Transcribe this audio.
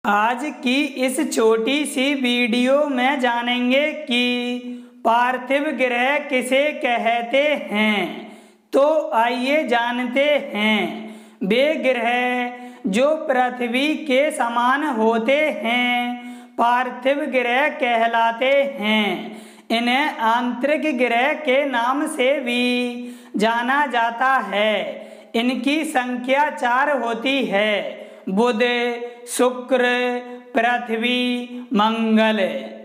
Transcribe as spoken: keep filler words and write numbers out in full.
आज की इस छोटी सी वीडियो में जानेंगे कि पार्थिव ग्रह किसे कहते हैं। तो आइए जानते हैं। वे ग्रह जो पृथ्वी के समान होते हैं पार्थिव ग्रह कहलाते हैं। इन्हें आंतरिक ग्रह के नाम से भी जाना जाता है। इनकी संख्या चार होती है: बुध, शुक्र, पृथ्वी, मंगल।